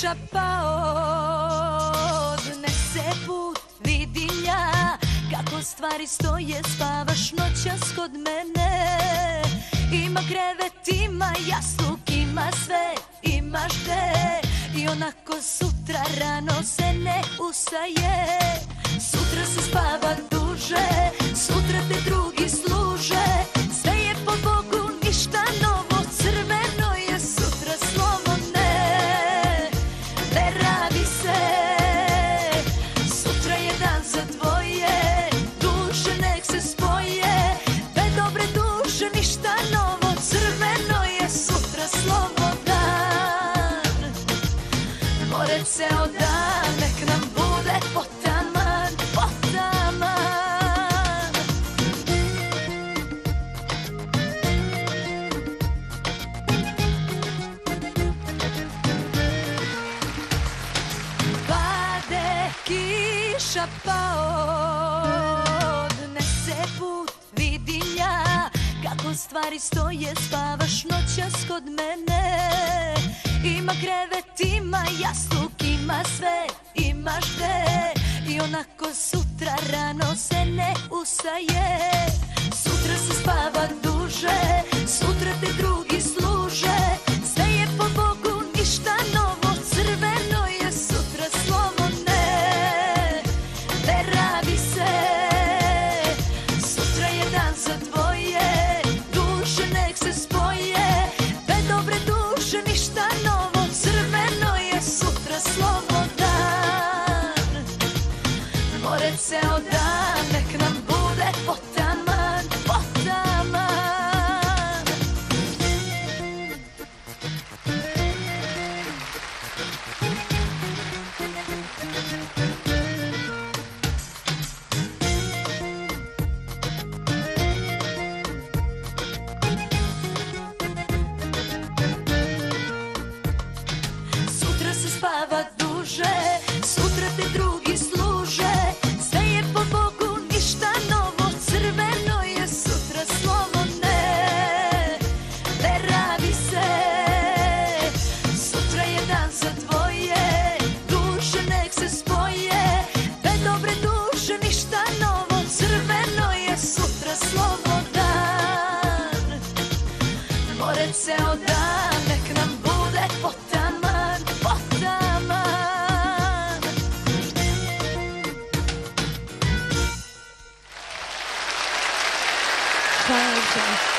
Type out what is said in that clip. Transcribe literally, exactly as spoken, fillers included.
kiša pao, odnese put, vidim ja kako stvari stoje, spavaš noćas kod mene. Ima krevet, ima jastuk, ima sve, imaš gde, i onako sutra rano se ne ustaje. Sutra se spava duže, sutra te drugi služe, sve je po Bogu, ništa novo, crveno je sutra slovo ne, ne radi se. Sutra je dan za dvoje, duše nek se spoje, dve dobre duše, ništa novo, crveno je sutra slovo dan. Pored ceo dan, nek nam bude potaman, potaman. Pade kiša pao, odnese put, vidim ja kako stvari stoje, spavaš noćas kod mene. Ima krevet, ima jastuk, ima sve, imaš gde, i onako sutra rano se ne ustaje. Sutra se spava duže, sutra te drugi služe, sve je po Bogu, ništa novo, crveno je sutra slovo ne, ne radi se. Sutra je dan za dvoje, duše nek se spoje, dve dobre duše, ništa novo, crveno je sutra slovo dan. Pored ceo dan, nek nam bude potaman, potaman. Sutra se spava duže, sutra te drugi služe, sve je po Bogu, ništa novo, crveno je sutra slovo ne, ne radi se. Sutra je dan za dvoje, duše nek se spoje, dve dobre duše, ništa novo, crveno je sutra slovo dan. Pored ceo dan, nek nam bude potaman, potaman. Hvala.